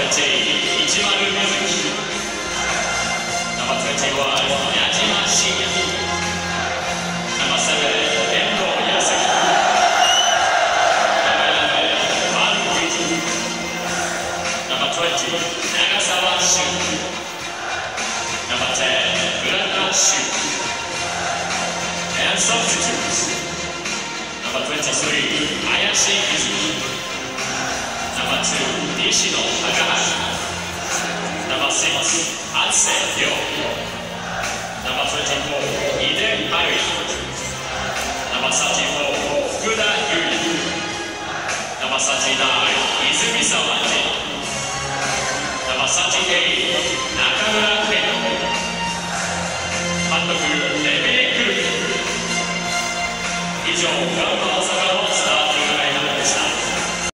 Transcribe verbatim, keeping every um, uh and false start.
twenty, Ichimaru Mizuki. Number twenty-one, Yajima Shinya. Number seven, Endo Yasuki. Number eleven, Manu Ito. Number twenty, Nagasawa Shun. Number ten, Murata Shun. And substitutes. Number twenty-three, Ayashi Mizuki. Number two, Nishino Takahashi. Number six, Atse Ryo. Number twenty-four, Ide Haruya. Number thirty-four, Fukuda Yuya. Number thirty-nine, Izumi Sawaji. Number thirty-eight, Nakamura Kenta.